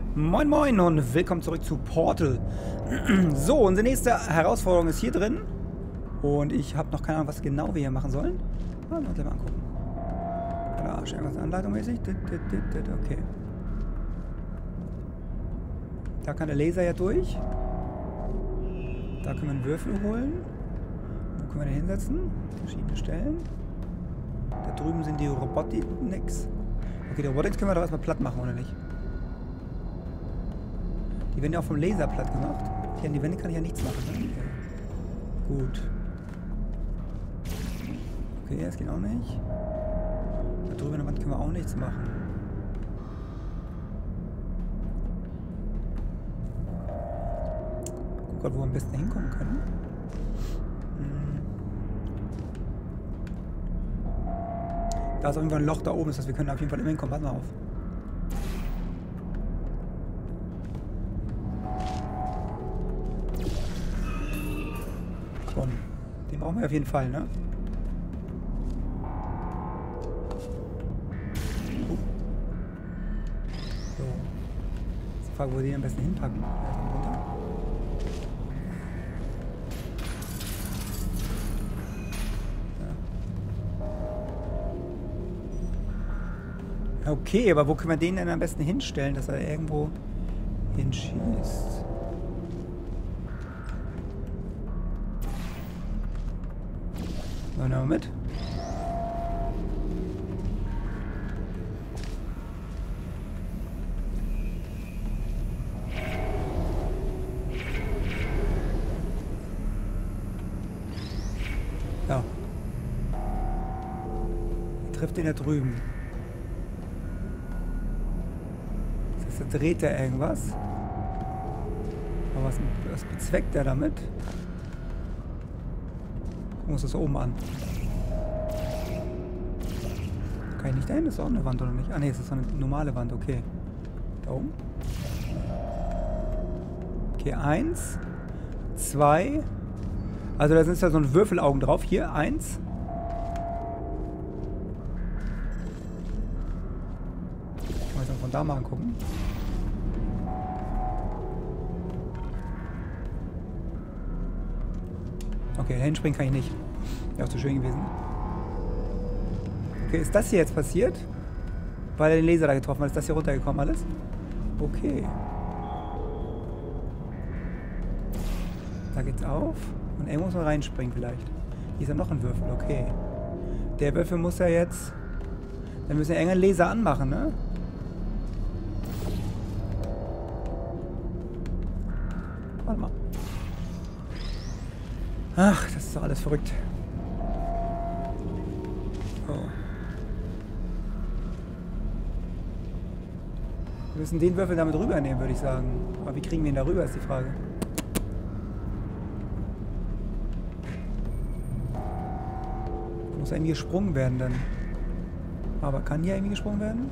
Moin Moin und willkommen zurück zu Portal. So, unsere nächste Herausforderung ist hier drin. Und ich habe noch keine Ahnung, was genau wir hier machen sollen. Mal uns mal angucken. Da ist irgendwas anleitungsmäßig. Okay. Da kann der Laser ja durch. Da können wir einen Würfel holen. Wo können wir den hinsetzen? Verschiedene Stellen. Da drüben sind die Robotics. Okay, die Robotics können wir doch erstmal platt machen, oder nicht? Die werden ja auch vom Laser platt gemacht. Hier an die Wände kann ich ja nichts machen. Ne? Okay. Gut. Okay, das geht auch nicht. Da drüben an der Wand können wir auch nichts machen. Guck grad, wo wir am besten hinkommen können. Da ist auf jeden Fall ein Loch da oben, das heißt, wir können auf jeden Fall immer hinkommen. Pass mal auf. Schon. Den brauchen wir auf jeden Fall, ne? So. Jetzt die Frage, wo wir den am besten hinpacken. Runter. Ja. Okay, aber wo können wir den denn am besten hinstellen, dass er irgendwo hinschießt? Nehmen wir mit. Ja. Trifft ihn da drüben. Das heißt, da dreht er irgendwas. Aber was bezweckt er damit? Gucken wir uns das oben an. Kann ich nicht dahin? Das ist auch eine Wand, oder nicht? Ah ne, es ist so eine normale Wand, okay. Da oben. Okay, 1, 2. Also da sind ja so ein Würfelaugen drauf. Hier, 1. Kann man das dann von da mal angucken. Okay, dahin springen kann ich nicht. Wäre auch zu schön gewesen. Okay, ist das hier jetzt passiert? Weil er den Laser da getroffen hat, ist das hier runtergekommen alles? Okay. Da geht's auf. Und irgendwo muss man reinspringen vielleicht. Hier ist ja noch ein Würfel, okay. Der Würfel muss ja jetzt... Dann müssen wir irgendeinen Laser anmachen, ne? Warte mal. Ach, das ist doch alles verrückt. Oh. Wir müssen den Würfel damit rübernehmen, würde ich sagen. Aber wie kriegen wir ihn da rüber, ist die Frage. Muss irgendwie gesprungen werden dann. Aber kann hier irgendwie gesprungen werden?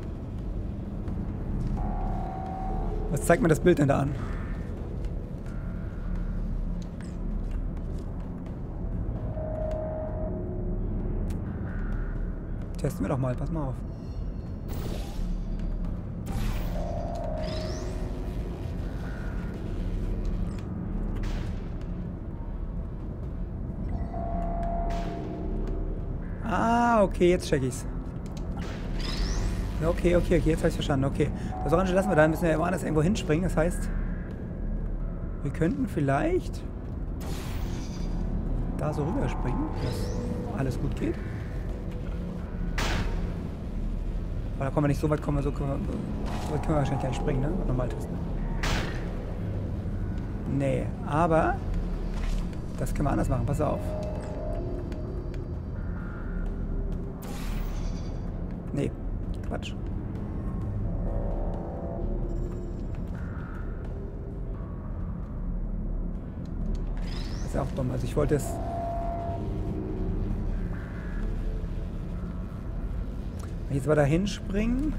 Was zeigt mir das Bild denn da an? Testen wir doch mal, pass mal auf. Ah, okay, jetzt check ich's. Okay, jetzt habe ich verstanden. Okay, das Orange lassen wir da, müssen wir ja immer anders irgendwo hinspringen. Das heißt, wir könnten vielleicht da so rüberspringen, dass alles gut geht. Aber da kommen wir nicht so weit, so weit können wir wahrscheinlich gar nicht springen, ne? Normal testen. Nee, aber das können wir anders machen, pass auf. Nee, Quatsch. Das ist ja auch dumm, also ich wollte es... Wenn ich jetzt mal da hinspringen,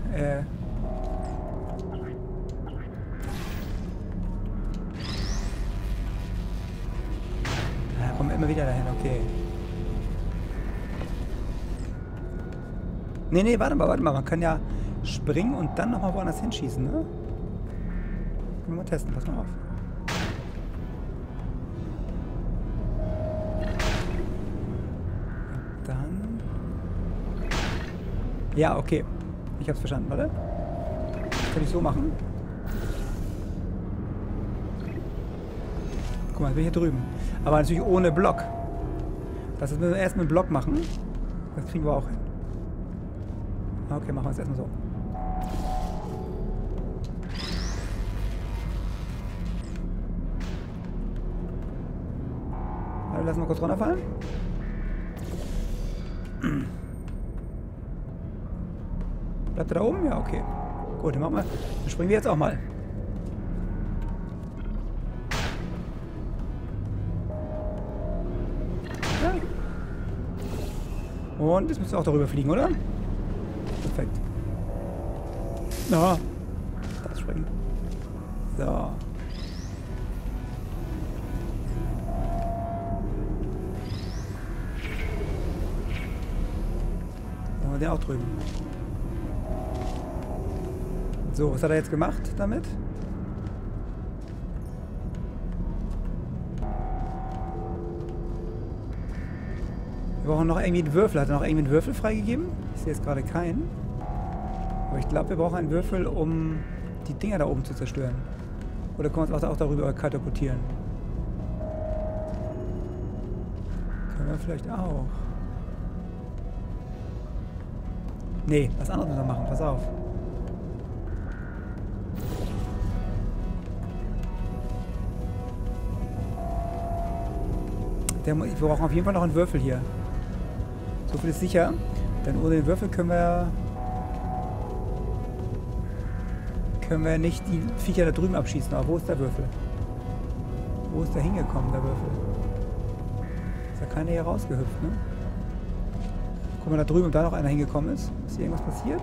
kommen wir immer wieder dahin, okay. Nee, warte mal, man kann ja springen und dann nochmal woanders hinschießen, ne? Können wir mal testen, pass mal auf. Und dann... Ja, okay. Ich hab's verstanden, warte. Das kann ich so machen. Guck mal, jetzt bin ich hier drüben. Aber natürlich ohne Block. Das müssen wir erst mit dem Block machen. Das kriegen wir auch hin. Okay, machen wir es erstmal so. Also lassen wir kurz runterfallen. Bleibt er da oben? Ja, okay. Gut, dann machen wir. Dann springen wir jetzt auch mal. Ja. Und jetzt müsst ihr auch darüber fliegen, oder? Perfekt. Ja. Das springen. So. Dann haben wir den auch drüben. So, was hat er jetzt gemacht damit? Wir brauchen noch irgendwie einen Würfel. Hat er noch irgendwie einen Würfel freigegeben? Ich sehe jetzt gerade keinen. Aber ich glaube, wir brauchen einen Würfel, um die Dinger da oben zu zerstören. Oder können wir uns auch darüber katapultieren? Können wir vielleicht auch. Nee, was anderes müssen wir machen. Pass auf. Wir brauchen auf jeden Fall noch einen Würfel hier. So viel ist sicher. Denn ohne den Würfel können wir nicht die Viecher da drüben abschießen. Aber wo ist der Würfel? Wo ist der hingekommen, der Würfel? Ist ja keiner hier rausgehüpft, ne? Guck mal da drüben, ob da noch einer hingekommen ist. Ist hier irgendwas passiert?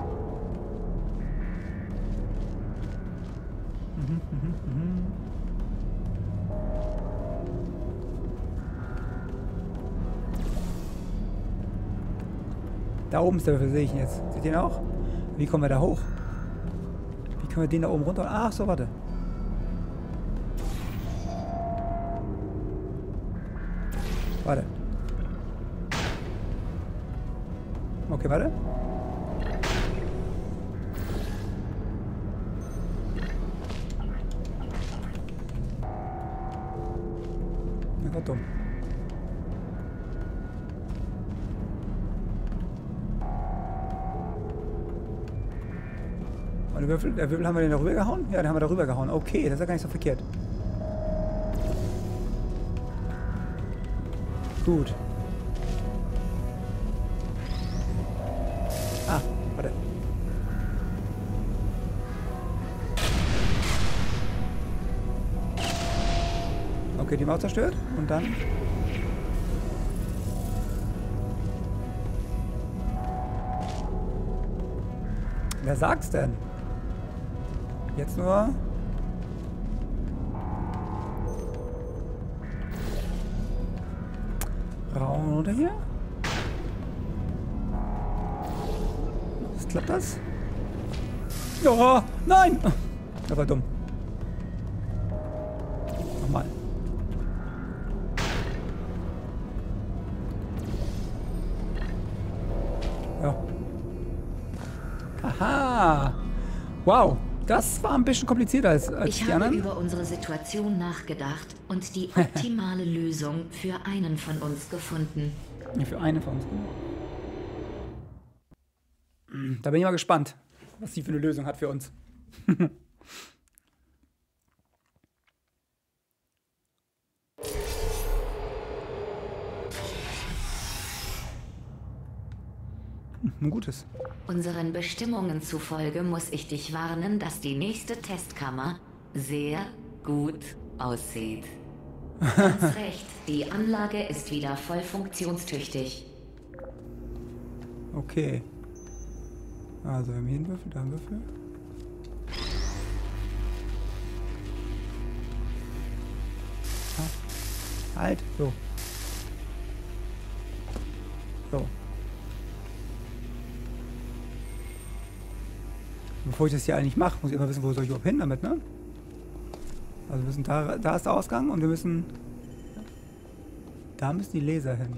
Da oben ist der Würfel, sehe ich ihn jetzt. Seht ihr ihn auch? Wie kommen wir da hoch? Wie können wir den da oben runter? Ach so, warte. Warte. Okay, warte. Das war dumm. Und der Würfel haben wir den da rüber gehauen? Ja, den haben wir da rüber gehauen. Okay, das ist ja gar nicht so verkehrt. Gut. Ah, warte. Okay, die Maus zerstört. Und dann... Wer sagt's denn? Jetzt nur... Raum runter hier. Was klappt das? Oh, nein! Das war dumm. Nochmal. Ja. Aha! Wow! Das war ein bisschen komplizierter als die anderen. Ich habe über unsere Situation nachgedacht und die optimale Lösung für einen von uns gefunden. Ja, für einen von uns. Da bin ich mal gespannt, was sie für eine Lösung hat für uns. Ein gutes. Unseren Bestimmungen zufolge muss ich dich warnen, dass die nächste Testkammer sehr gut aussieht. Ganz recht, die Anlage ist wieder voll funktionstüchtig. Okay. Also, wir haben hier einen Würfel, da einen Würfel. Ah. Halt, so. So. Bevor ich das hier eigentlich mache, muss ich immer wissen, wo soll ich überhaupt hin damit, ne? Also wir müssen da ist der Ausgang und wir müssen... Da müssen die Laser hin.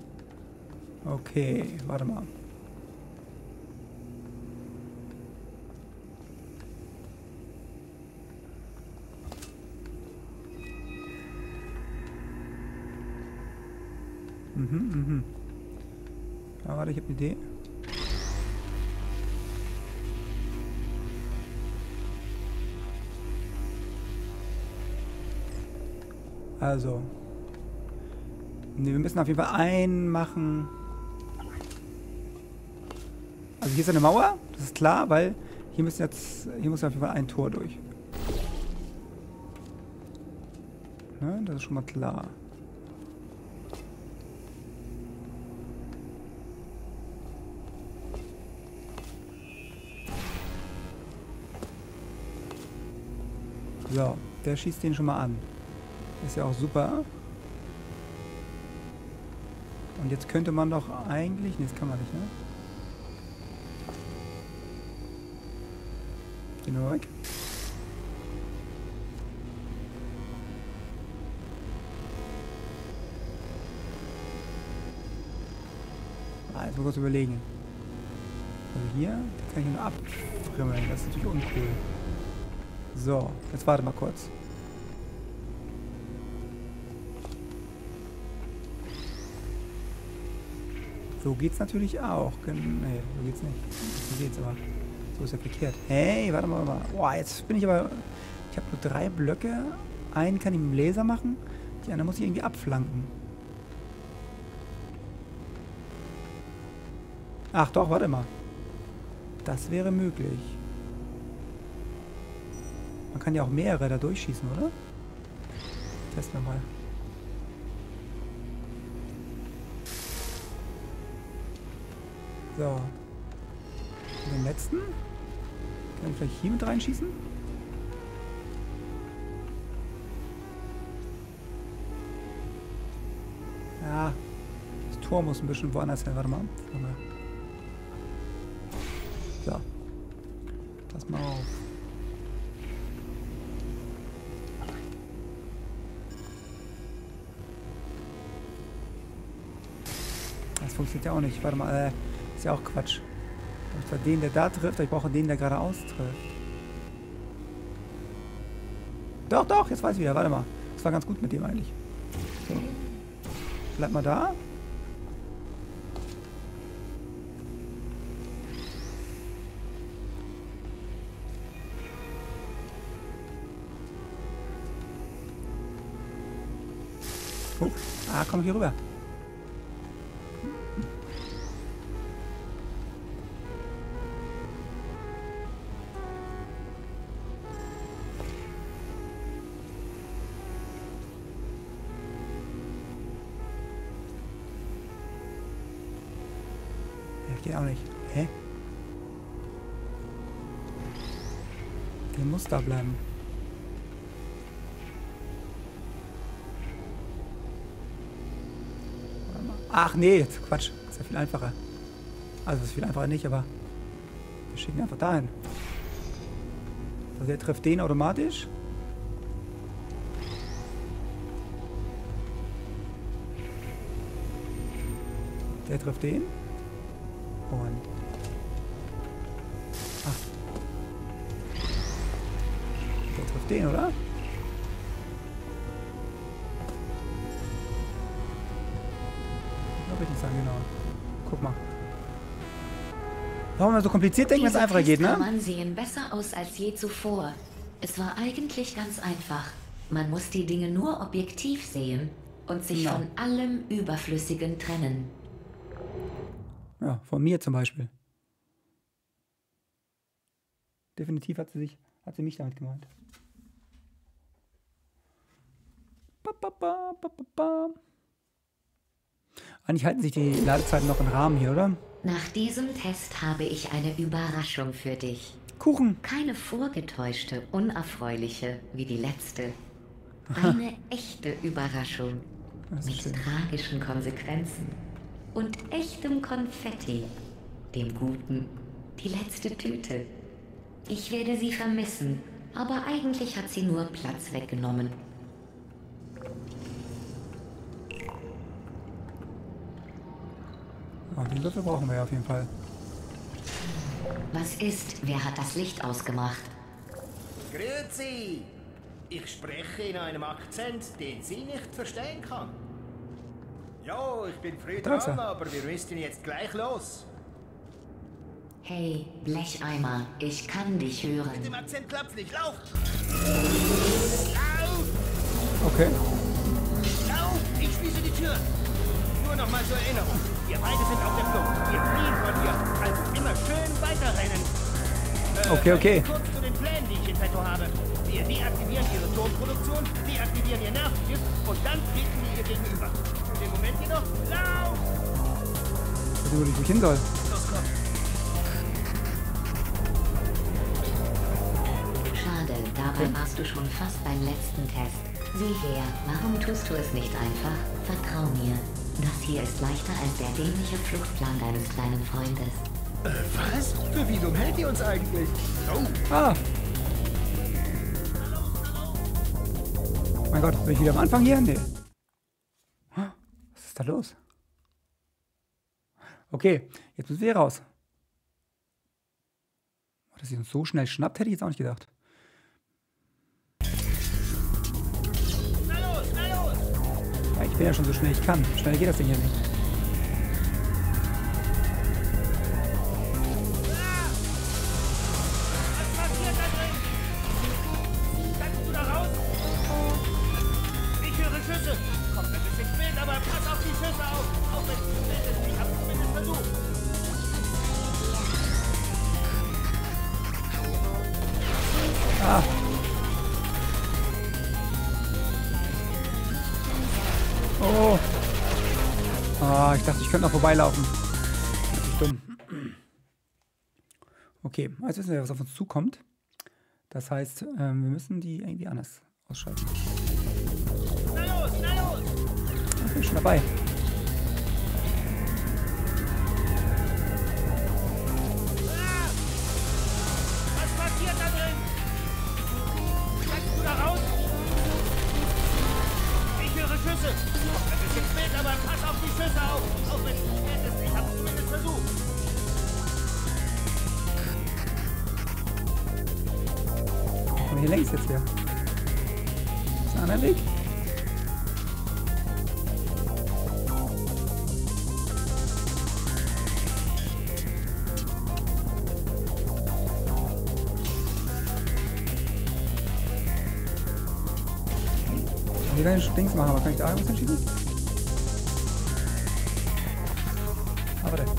Okay, warte mal. Ja, warte, ich habe eine Idee. Also. Ne, wir müssen auf jeden Fall einen machen. Also hier ist eine Mauer, das ist klar, weil hier muss auf jeden Fall ein Tor durch. Ne, das ist schon mal klar. So, der schießt den schon mal an. Ist ja auch super. Und jetzt könnte man doch eigentlich... Ne, das kann man nicht, ne? Geh nur weg. Jetzt mal kurz überlegen. Also hier, das kann ich nur abfrimmeln. Das ist natürlich uncool. So, jetzt warte mal kurz. So geht's natürlich auch. Nee, so geht's nicht. So geht's aber. So ist ja verkehrt. Hey, warte mal. Boah, jetzt bin ich aber... Ich habe nur 3 Blöcke. Einen kann ich mit dem Laser machen. Die andere muss ich irgendwie abflanken. Ach doch, warte mal. Das wäre möglich. Man kann ja auch mehrere da durchschießen, oder? Testen wir mal. So. Und den letzten? Kann ich vielleicht hier mit reinschießen? Ja. Das Tor muss ein bisschen woanders hin. Warte mal. So. Pass mal auf. Das funktioniert ja auch nicht. Warte mal, ist ja auch Quatsch. Ich brauche den, der da trifft, ich brauche den, der geradeaus trifft. Doch, doch, jetzt weiß ich wieder. Warte mal. Das war ganz gut mit dem eigentlich. So. Bleib mal da. Oh. Ah, komm hier rüber. Geht auch nicht. Hä? Der muss da bleiben. Ach nee, Quatsch. Das ist ja viel einfacher. Also das ist viel einfacher nicht, aber wir schicken einfach dahin. Also der trifft den automatisch. Der trifft den. Und... Ach. Der trifft den, oder? Würde ich nicht sagen, genau. Guck mal. Warum man so kompliziert denken, wenn es einfacher geht, ne? Die Testkammern sehen besser aus als je zuvor. Es war eigentlich ganz einfach. Man muss die Dinge nur objektiv sehen und sich von allem Überflüssigen trennen. Ja, von mir zum Beispiel. Definitiv hat sie mich damit gemeint. Eigentlich halten sich die Ladezeiten noch im Rahmen hier, oder? Nach diesem Test habe ich eine Überraschung für dich. Kuchen. Keine vorgetäuschte, unerfreuliche wie die letzte. Eine echte Überraschung. Mit schön. Tragischen Konsequenzen. Und echtem Konfetti. Dem Guten. Die letzte Tüte. Ich werde sie vermissen. Aber eigentlich hat sie nur Platz weggenommen. Oh, den Würfel brauchen wir ja auf jeden Fall. Was ist? Wer hat das Licht ausgemacht? Grüezi! Ich spreche in einem Akzent, den sie nicht verstehen kann. Ja, ich bin früh Da ist dran, er. aber wir müssten jetzt gleich los. Hey, Blecheimer, ich kann dich hören. Mit dem Akzent klappt's nicht. Lauf! Lauf! Okay. Lauf! Ich schließe die Tür. Nur noch mal zur Erinnerung. Wir beide sind auf der Flucht. Wir fliehen von hier. Also immer schön weiterrennen. Okay. Kurz zu den Plänen, die ich in petto habe. Wir deaktivieren ihre Turmproduktion, deaktivieren ihr Nervengift und dann treten wir ihr gegenüber. Für den Moment jedoch, lauf! Ich weiß nicht, wo ich hin soll. Los, komm. Schade, dabei warst du schon fast beim letzten Test. Sieh her, warum tust du es nicht einfach? Vertrau mir. Das hier ist leichter als der dämliche Fluchtplan deines kleinen Freundes. Was? Für wie dumm hält ihr uns eigentlich? Oh, Ah! Mein Gott, bin ich wieder am Anfang hier? Nee. Was ist da los? Okay, jetzt müssen wir hier raus. Dass sie uns so schnell schnappt, hätte ich jetzt auch nicht gedacht. na los, na los! Ja, ich bin ja schon so schnell ich kann. Schneller geht das Ding hier nicht. Was passiert da drin? Kannst du da raus? Ich höre Schüsse. Kommt ein bisschen spät, aber pass auf die Schüsse auf. Auch wenn es zu spät ist. Ich hab's zumindest versucht. Ah! Oh! Ah, ich dachte, ich könnte noch vorbeilaufen. Das ist dumm. Okay, jetzt wissen wir, was auf uns zukommt. Das heißt, wir müssen die irgendwie anders ausschalten. Na los, na los! Ich bin schon dabei. Ah! Was passiert da drin? Kannst du da raus? Ich höre Schüsse. Kommt ein bisschen spät, aber pass auf die Schüsse auf. Auch wenn es zu spät ist. Ich hab's zumindest versucht. Und hier längs jetzt wieder. Ist ein anderer Weg? Hier kann ich links machen, aber kann ich da irgendwas entschieden? Ah, warte.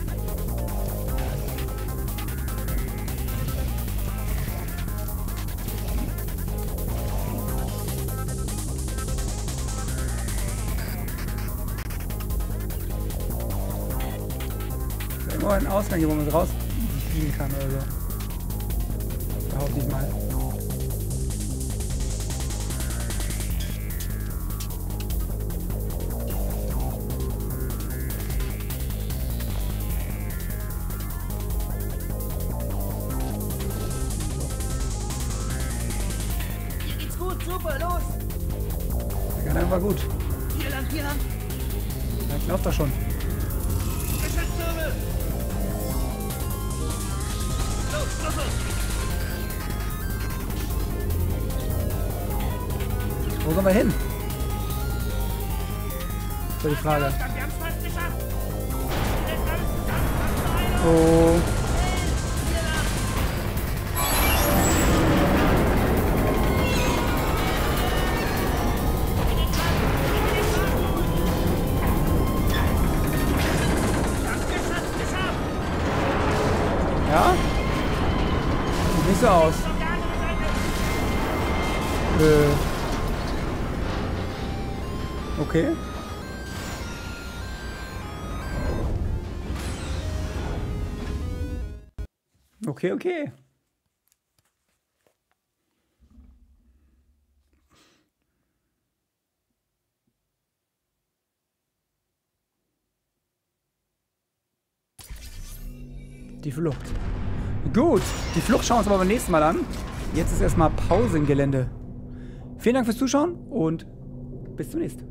Ist irgendwo ein Ausgang hier, wo man so rausfliegen kann oder so. Behaupte ich mal. Hier geht's gut, super, los! Der kann einfach gut. Hier lang, hier lang! Ja, ich lauf da schon. Geschützwirbel! Los, los, los! Wo sollen wir hin? Das ist die Frage. Wir haben's fast geschafft! Jetzt alles zusammen, fast eine! Oh. Hier lang! In den Fahrstuhl! Geschafft, geschafft! Ja? Sieht nicht so aus. Auf der anderen Seite! Okay. Okay. Die Flucht. Gut, die Flucht schauen wir uns aber beim nächsten Mal an. Jetzt ist erstmal Pause im Gelände. Vielen Dank fürs Zuschauen und bis zum nächsten Mal.